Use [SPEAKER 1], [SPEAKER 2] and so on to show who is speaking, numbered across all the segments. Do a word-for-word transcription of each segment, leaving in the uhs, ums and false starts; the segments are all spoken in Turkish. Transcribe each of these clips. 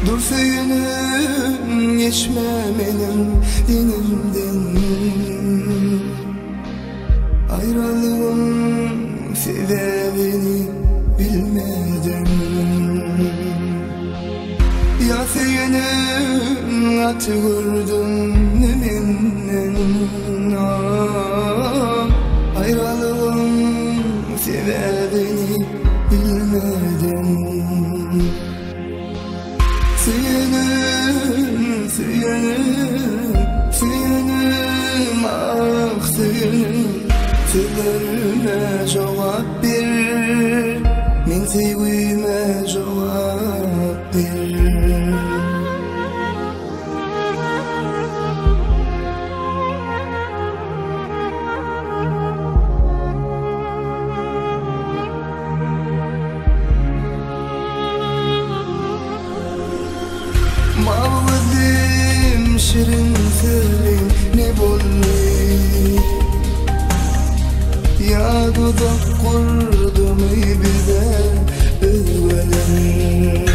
[SPEAKER 1] Dur söyünüm geçme benim dinimden. Ayrılığın sebebini bilmeden. Ya söyünüm at vurdum neminden. Ayrılığın sebebini bilmeden. Söyünüm, söyünüm, söyünüm, ah söyünüm. Sözlerime cevap ver, men sevgime cevap ver. Mağladım şirin söyleyim ne bolli. Ya dudak kurdum ibide övelen.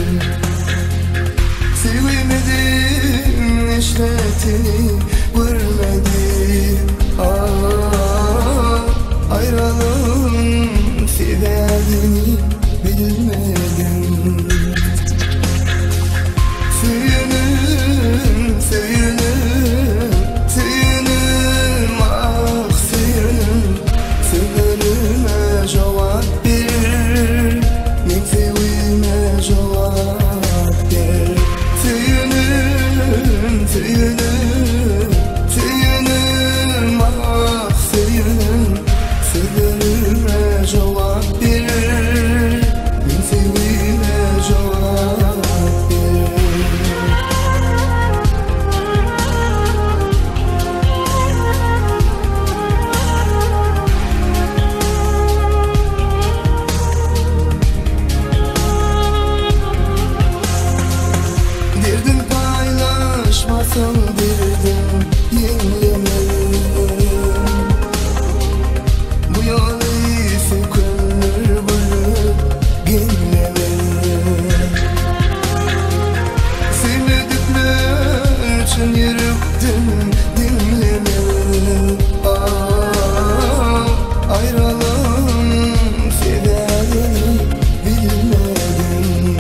[SPEAKER 1] Sevmedim işletini görmedim. Ah, ayrılığın sebebini bilmedim. Söyünüm, söyünüm, söyünüm, ah söyünüm. Sözlerime cevap ver, men sevgime cevap ver. Söyünüm, söyünüm, söyünüm, ah söyünüm. Sözlerime cevap ver, men sevgime cevap ver. Paylaşmasam derdim yengemem. Bu yolu sökülür bulup genlemem. Sevmedikler için yürüktüm dinlemem. Ah, ayrılığın sebebini bilmedim.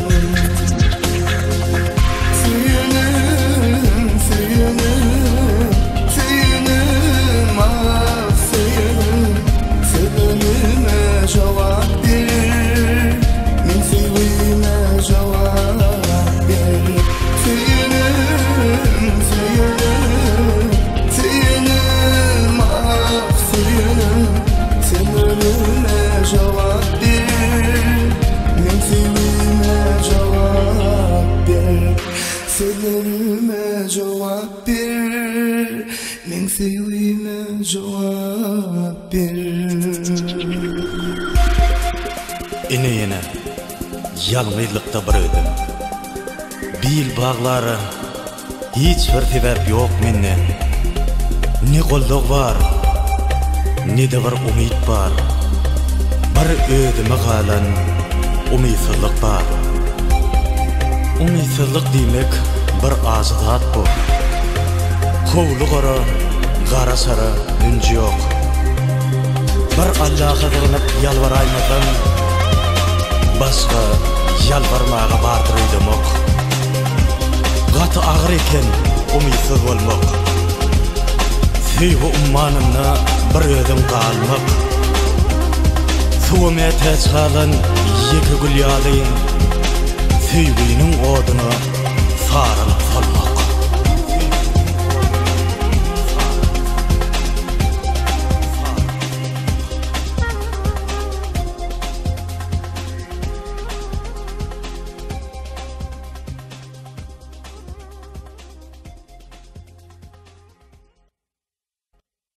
[SPEAKER 1] Söyünüm, söyünüm, söyünüm, ah söyünüm. Sözlerime cevap ver, men sevgime cevap ver. Söyünüm, söyünüm, söyünüm, ah söyünüm. Sözlerime cevap ver, men sevgime cevap ver. Sözlerime cevap ver, men sevgime cevap ver.
[SPEAKER 2] Ine yine yalnızlıkta bir ödüm. Bil bağları hiç bir sebep yok menden. Ne kolluk var, ne de bir umid var. Bir ödüme kalan umidsizlik var. Umidsizlik demek bir azat bu. Kovlu qara, qara sara dünci yok. Bir Allah'a sığınıp yalvaraymasam, başka yalvarmağa bardır edim ok. Gatı ağır eken umidsiz olmak. Sevgi ummanımda bir ödüm kalmak. Suğume tez kalan yeki gül yadayın. Sevginin odunu sarılıp solmak.